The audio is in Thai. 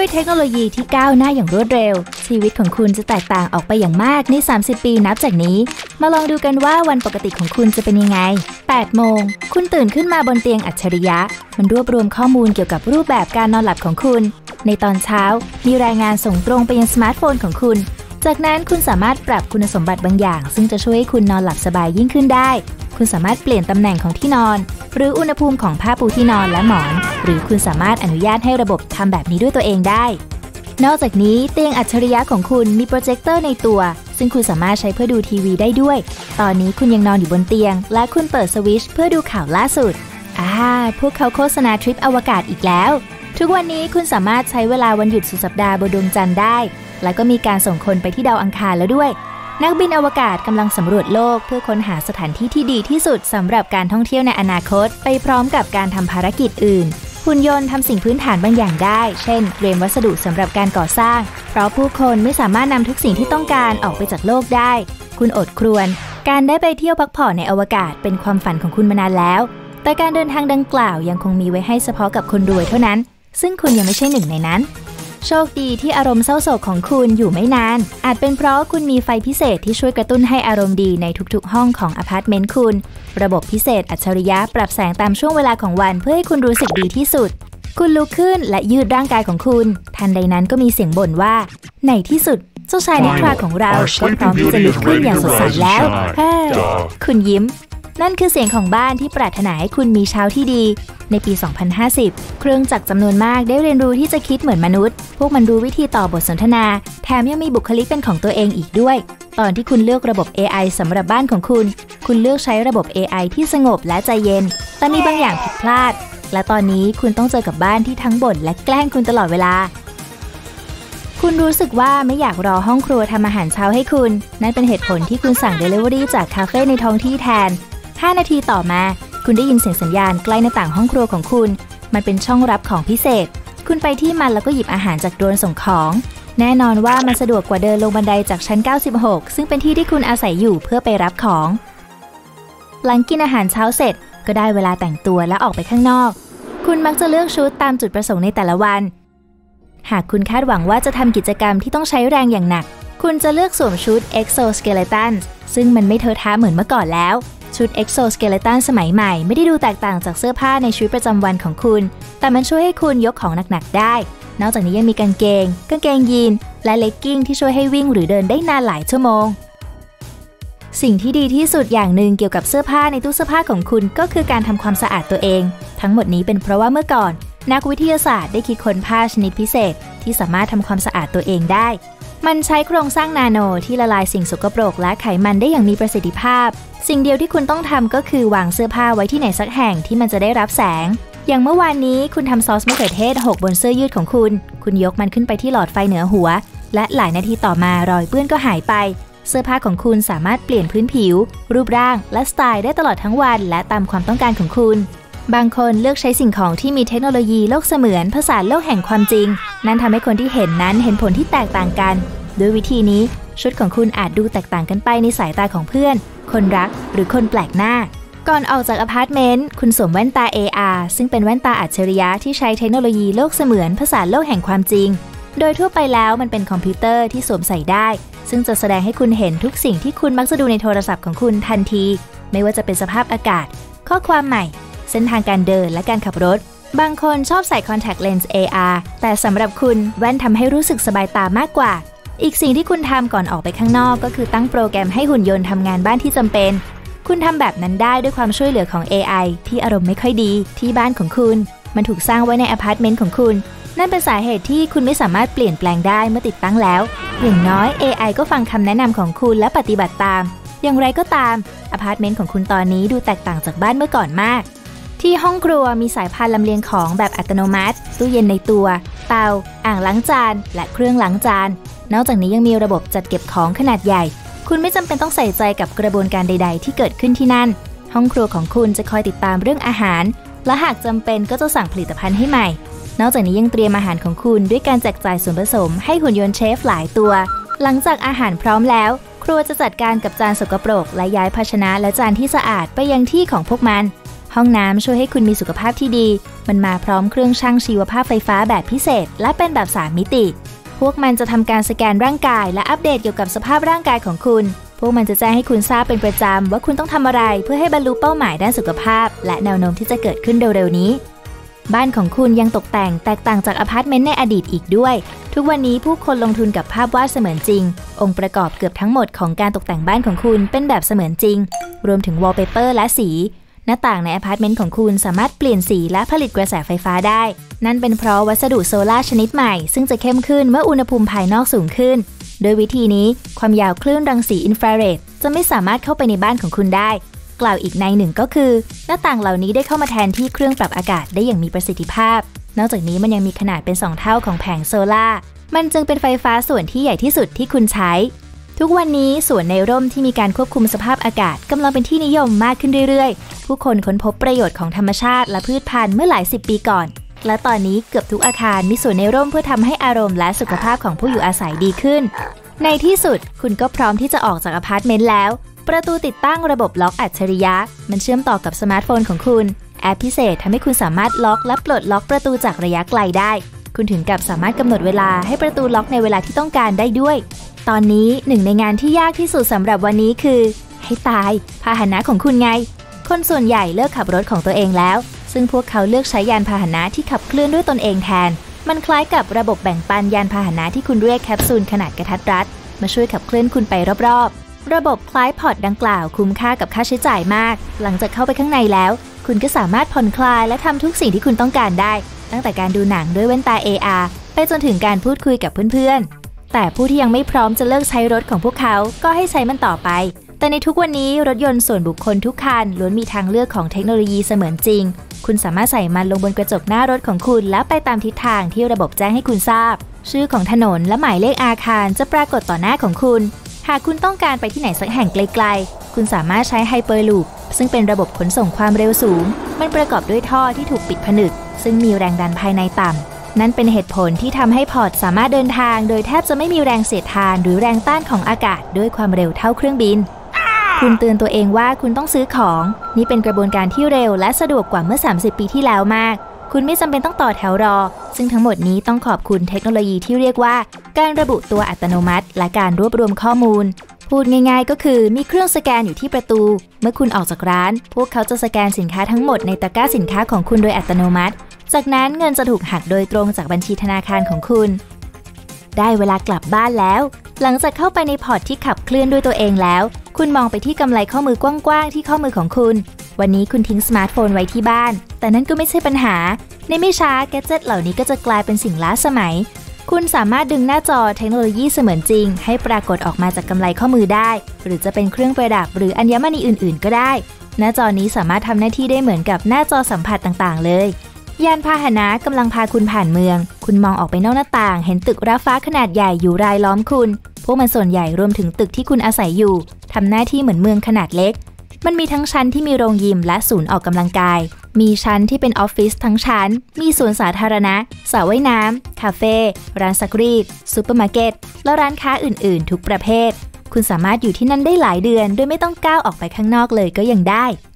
ด้วยเทคโนโลยีที่ก้าวหน้าอย่างรวดเร็วชีวิตของคุณจะแตกต่างออกไปอย่างมากใน30 ปีนับจากนี้มาลองดูกันว่าวันปกติของคุณจะเป็นยังไง8 โมงคุณตื่นขึ้นมาบนเตียงอัจฉริยะมันรวบรวมข้อมูลเกี่ยวกับรูปแบบการนอนหลับของคุณในตอนเช้ามีรายงานส่งตรงไปยังสมาร์ทโฟนของคุณจากนั้นคุณสามารถปรับคุณสมบัติบางอย่างซึ่งจะช่วยให้คุณนอนหลับสบายยิ่งขึ้นได้คุณสามารถเปลี่ยนตำแหน่งของที่นอนหรืออุณหภูมิของผ้าปูที่นอนและหมอนหรือคุณสามารถอนุญาตให้ระบบทำแบบนี้ด้วยตัวเองได้นอกจากนี้เตียงอัจฉริยะของคุณมีโปรเจคเตอร์ในตัวซึ่งคุณสามารถใช้เพื่อดูทีวีได้ด้วยตอนนี้คุณยังนอนอยู่บนเตียงและคุณเปิดสวิตช์เพื่อดูข่าวล่าสุดพวกเขาโฆษณาทริปอวกาศอีกแล้วทุกวันนี้คุณสามารถใช้เวลาวันหยุดสุดสัปดาห์บนดวงจันทร์ได้และก็มีการส่งคนไปที่ดาวอังคารแล้วด้วยนักบินอวกาศกำลังสำรวจโลกเพื่อค้นหาสถานที่ที่ดีที่สุดสำหรับการท่องเที่ยวในอนาคตไปพร้อมกับการทำภารกิจอื่นหุ่นยนต์ทำสิ่งพื้นฐานบางอย่างได้เช่นเตรียมวัสดุสำหรับการก่อสร้างเพราะผู้คนไม่สามารถนำทุกสิ่งที่ต้องการออกไปจากโลกได้คุณอดครวญการได้ไปเที่ยวพักผ่อนในอวกาศเป็นความฝันของคุณมานานแล้วแต่การเดินทางดังกล่าวยังคงมีไว้ให้เฉพาะกับคนรวยเท่านั้นซึ่งคุณยังไม่ใช่หนึ่งในนั้นโชคดีที่อารมณ์เศร้าโศกของคุณอยู่ไม่นานอาจเป็นเพราะคุณมีไฟพิเศษที่ช่วยกระตุ้นให้อารมณ์ดีในทุกๆห้องของอพาร์ตเมนต์คุณระบบพิเศษอัจฉริยะปรับแสงตามช่วงเวลาของวันเพื่อให้คุณรู้สึกดีที่สุดคุณลุกขึ้นและยืดร่างกายของคุณทันใดนั้นก็มีเสียงบ่นว่าในที่สุดเจ้าชายนิทราของเราก็พร้อมที่จะลุกขึ้นอย่างสดใสแล้วคุณยิ้มนั่นคือเสียงของบ้านที่ปรารถนาให้คุณมีเช้าที่ดีในปี 2050 เครื่องจักรจำนวนมากได้เรียนรู้ที่จะคิดเหมือนมนุษย์พวกมันรู้วิธีต่อบทสนทนาแถมยังมีบุคลิกเป็นของตัวเองอีกด้วยตอนที่คุณเลือกระบบ AI สำหรับบ้านของคุณเลือกใช้ระบบ AI ที่สงบและใจเย็นแต่มีบางอย่างผิดพลาดและตอนนี้คุณต้องเจอกับบ้านที่ทั้งบ่นและแกล้งคุณตลอดเวลาคุณรู้สึกว่าไม่อยากรอห้องครัวทำอาหารเช้าให้คุณนั่นเป็นเหตุผลที่คุณสั่ง Delivery จากคาเฟ่ในท้องที่แทน5 นาทีต่อมาคุณได้ยินเสียงสัญญาณใกล้หน้าต่างห้องครัวของคุณมันเป็นช่องรับของพิเศษคุณไปที่มันแล้วก็หยิบอาหารจากโดรนส่งของแน่นอนว่ามันสะดวกกว่าเดินลงบันไดจากชั้น96ซึ่งเป็นที่ที่คุณอาศัยอยู่เพื่อไปรับของหลังกินอาหารเช้าเสร็จก็ได้เวลาแต่งตัวและออกไปข้างนอกคุณมักจะเลือกชุดตามจุดประสงค์ในแต่ละวันหากคุณคาดหวังว่าจะทำกิจกรรมที่ต้องใช้แรงอย่างหนักคุณจะเลือกสวมชุด Exoskeleton ซึ่งมันไม่เทอะทะเหมือนเมื่อก่อนแล้วชุด Exoskeleton สมัยใหม่ไม่ได้ดูแตกต่างจากเสื้อผ้าในชีวิตประจำวันของคุณแต่มันช่วยให้คุณยกของหนักๆได้นอกจากนี้ยังมีกางเกงยีนและเลกกิ้งที่ช่วยให้วิ่งหรือเดินได้นานหลายชั่วโมงสิ่งที่ดีที่สุดอย่างหนึ่งเกี่ยวกับเสื้อผ้าในตู้เสื้อผ้าของคุณก็คือการทำความสะอาดตัวเองทั้งหมดนี้เป็นเพราะว่าเมื่อก่อนนักวิทยาศาสตร์ได้คิดค้นผ้าชนิดพิเศษที่สามารถทำความสะอาดตัวเองได้มันใช้โครงสร้างนาโนที่ละลายสิ่งสกปรกและไขมันได้อย่างมีประสิทธิภาพสิ่งเดียวที่คุณต้องทำก็คือวางเสื้อผ้าไว้ที่ไหนสักแห่งที่มันจะได้รับแสงอย่างเมื่อวานนี้คุณทำซอสมะเขือเทศ6บนเสื้อยืดของคุณยกมันขึ้นไปที่หลอดไฟเหนือหัวและหลายนาทีต่อมารอยเปื้อนก็หายไปเสื้อผ้าของคุณสามารถเปลี่ยนพื้นผิวรูปร่างและสไตล์ได้ตลอดทั้งวันและตามความต้องการของคุณบางคนเลือกใช้สิ่งของที่มีเทคโนโลยีโลกเสมือนผสานโลกแห่งความจริงนั่นทำให้คนที่เห็นนั้นเห็นผลที่แตกต่างกันด้วยวิธีนี้ชุดของคุณอาจดูแตกต่างกันไปในสายตาของเพื่อนคนรักหรือคนแปลกหน้าก่อนออกจากอพาร์ตเมนต์คุณสวมแว่นตา AR ซึ่งเป็นแว่นตาอัจฉริยะที่ใช้เทคโนโลยีโลกเสมือนผสานโลกแห่งความจริงโดยทั่วไปแล้วมันเป็นคอมพิวเตอร์ที่สวมใส่ได้ซึ่งจะแสดงให้คุณเห็นทุกสิ่งที่คุณมักจะดูในโทรศัพท์ของคุณทันทีไม่ว่าจะเป็นสภาพอากาศข้อความใหม่เส้นทางการเดินและการขับรถบางคนชอบใส่ Contact Lens AR แต่สำหรับคุณแว่นทำให้รู้สึกสบายตามากกว่าอีกสิ่งที่คุณทำก่อนออกไปข้างนอกก็คือตั้งโปรแกรมให้หุ่นยนต์ทำงานบ้านที่จำเป็นคุณทำแบบนั้นได้ด้วยความช่วยเหลือของ AI ที่อารมณ์ไม่ค่อยดีที่บ้านของคุณมันถูกสร้างไว้ในอพาร์ตเมนต์ของคุณนั่นเป็นสาเหตุที่คุณไม่สามารถเปลี่ยนแปลงได้เมื่อติดตั้งแล้วอย่างน้อย AI ก็ฟังคำแนะนำของคุณและปฏิบัติตามอย่างไรก็ตามอพาร์ตเมนต์ของคุณตอนนี้ดูแตกต่างจากบ้านเมื่อก่อนมากที่ห้องครัวมีสายพานลำเลียงของแบบอัตโนมัติตู้เย็นในตัวเตาอ่างล้างจานและเครื่องล้างจานนอกจากนี้ยังมีระบบจัดเก็บของขนาดใหญ่คุณไม่จำเป็นต้องใส่ใจกับกระบวนการใดๆที่เกิดขึ้นที่นั่นห้องครัวของคุณจะคอยติดตามเรื่องอาหารและหากจำเป็นก็จะสั่งผลิตภัณฑ์ให้ใหม่นอกจากนี้ยังเตรียมอาหารของคุณด้วยการแจกจ่ายส่วนผสมให้หุ่นยนต์เชฟหลายตัวหลังจากอาหารพร้อมแล้วครัวจะจัดการกับจานสกปรกและย้ายภาชนะและจานที่สะอาดไปยังที่ของพวกมันห้องน้ำช่วยให้คุณมีสุขภาพที่ดีมันมาพร้อมเครื่องชั่งชีวภาพไฟฟ้าแบบพิเศษและเป็นแบบ3มิติพวกมันจะทำการสแกนร่างกายและอัปเดตเกี่ยวกับสภาพร่างกายของคุณพวกมันจะแจ้งให้คุณทราบเป็นประจำว่าคุณต้องทำอะไรเพื่อให้บรรลุเป้าหมายด้านสุขภาพและแนวโน้มที่จะเกิดขึ้นเร็วๆนี้บ้านของคุณยังตกแต่งแตกต่างจากอพาร์ตเมนต์ในอดีตอีกด้วยทุกวันนี้ผู้คนลงทุนกับภาพวาดเสมือนจริงองค์ประกอบเกือบทั้งหมดของการตกแต่งบ้านของคุณเป็นแบบเสมือนจริงรวมถึงวอลเปเปอร์และสีหน้าต่างในอพาร์ตเมนต์ของคุณสามารถเปลี่ยนสีและผลิตกระแสไฟฟ้าได้นั่นเป็นเพราะวัสดุโซล่าชนิดใหม่ซึ่งจะเข้มขึ้นเมื่ออุณหภูมิภายนอกสูงขึ้นโดยวิธีนี้ความยาวคลื่นรังสีอินฟราเรดจะไม่สามารถเข้าไปในบ้านของคุณได้กล่าวอีกในหนึ่งก็คือหน้าต่างเหล่านี้ได้เข้ามาแทนที่เครื่องปรับอากาศได้อย่างมีประสิทธิภาพนอกจากนี้มันยังมีขนาดเป็น2เท่าของแผงโซล่ามันจึงเป็นไฟฟ้าส่วนที่ใหญ่ที่สุดที่คุณใช้ทุกวันนี้สวนในร่มที่มีการควบคุมสภาพอากาศกำลังเป็นที่นิยมมากขึ้นเรื่อยๆผู้คนค้นพบประโยชน์ของธรรมชาติและพืชพันธุ์เมื่อหลาย10 ปีก่อนและตอนนี้เกือบทุกอาคารมีสวนในร่มเพื่อทำให้อารมณ์และสุขภาพของผู้อยู่อาศัยดีขึ้นในที่สุดคุณก็พร้อมที่จะออกจากอพาร์ตเมนต์แล้วประตูติดตั้งระบบล็อกอัจฉริยะมันเชื่อมต่อกับสมาร์ทโฟนของคุณแอปพิเศษทำให้คุณสามารถล็อกและปลดล็อกประตูจากระยะไกลได้คุณถึงกับสามารถกำหนดเวลาให้ประตูล็อกในเวลาที่ต้องการได้ด้วยตอนนี้หนึ่งในงานที่ยากที่สุดสำหรับวันนี้คือให้ตายพาหนะของคุณไงคนส่วนใหญ่เลิกขับรถของตัวเองแล้วซึ่งพวกเขาเลือกใช้ยานพาหนะที่ขับเคลื่อนด้วยตนเองแทนมันคล้ายกับระบบแบ่งปันยานพาหนะที่คุณเรียกแคปซูลขนาดกระทัดรัดมาช่วยขับเคลื่อนคุณไปรอบๆระบบคล้ายพอร์ตดังกล่าวคุ้มค่ากับค่าใช้จ่ายมากหลังจากเข้าไปข้างในแล้วคุณก็สามารถผ่อนคลายและทำทุกสิ่งที่คุณต้องการได้ตั้งแต่การดูหนังด้วยแว่นตา AR ไปจนถึงการพูดคุยกับเพื่อนๆแต่ผู้ที่ยังไม่พร้อมจะเลิกใช้รถของพวกเขาก็ให้ใช้มันต่อไปแต่ในทุกวันนี้รถยนต์ส่วนบุคคลทุกคันล้วนมีทางเลือกของเทคโนโลยีเสมือนจริงคุณสามารถใส่มันลงบนกระจกหน้ารถของคุณแล้วไปตามทิศทางที่ระบบแจ้งให้คุณทราบชื่อของถนนและหมายเลขอาคารจะปรากฏต่อหน้าของคุณหากคุณต้องการไปที่ไหนสักแห่งไกลๆคุณสามารถใช้ไฮเปอร์ลูปซึ่งเป็นระบบขนส่งความเร็วสูงมันประกอบด้วยท่อที่ถูกปิดผนึกซึ่งมีแรงดันภายในต่ำนั่นเป็นเหตุผลที่ทำให้พอร์ตสามารถเดินทางโดยแทบจะไม่มีแรงเสียดทานหรือแรงต้านของอากาศด้วยความเร็วเท่าเครื่องบินคุณเตือนตัวเองว่าคุณต้องซื้อของนี่เป็นกระบวนการที่เร็วและสะดวกกว่าเมื่อ30 ปีที่แล้วมากคุณไม่จำเป็นต้องต่อแถวรอซึ่งทั้งหมดนี้ต้องขอบคุณเทคโนโลยีที่เรียกว่าการระบุตัวอัตโนมัติและการรวบรวมข้อมูลพูดง่ายๆก็คือมีเครื่องสแกนอยู่ที่ประตูเมื่อคุณออกจากร้านพวกเขาจะสแกนสินค้าทั้งหมดในตะกร้าสินค้าของคุณโดยอัตโนมัติจากนั้นเงินจะถูกหักโดยตรงจากบัญชีธนาคารของคุณได้เวลากลับบ้านแล้วหลังจากเข้าไปในพอร์ตที่ขับเคลื่อนด้วยตัวเองแล้วคุณมองไปที่กำไลข้อมือกว้างๆที่ข้อมือของคุณวันนี้คุณทิ้งสมาร์ทโฟนไว้ที่บ้านแต่นั่นก็ไม่ใช่ปัญหาในไม่ช้าแกดเจ็ตเหล่านี้ก็จะกลายเป็นสิ่งล้าสมัยคุณสามารถดึงหน้าจอเทคโนโลยีเสมือนจริงให้ปรากฏออกมาจากกำไลข้อมือได้หรือจะเป็นเครื่องประดับหรืออัญมณีอื่นๆก็ได้หน้าจอนี้สามารถทำหน้าที่ได้เหมือนกับหน้าจอสัมผัสต่างๆเลยยานพาหนะกำลังพาคุณผ่านเมืองคุณมองออกไปนอกหน้าต่างเห็นตึกระฟ้าขนาดใหญ่อยู่รายล้อมคุณพวกมันส่วนใหญ่รวมถึงตึกที่คุณอาศัยอยู่ทำหน้าที่เหมือนเมืองขนาดเล็กมันมีทั้งชั้นที่มีโรงยิมและศูนย์ออกกำลังกายมีชั้นที่เป็นออฟฟิศทั้งชั้นมีสวนสาธารณะสระว่ายน้ำคาเฟ่ร้านซักรีดซูเปอร์มาร์เก็ตและร้านค้าอื่นๆทุกประเภทคุณสามารถอยู่ที่นั่นได้หลายเดือนโดยไม่ต้องก้าวออกไปข้างนอกเลยก็ยังได้